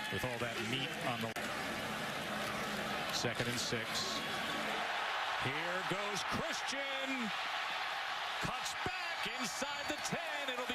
with all that meat on the 2nd and 6. Here goes Christian. Cuts back inside the 10. It'll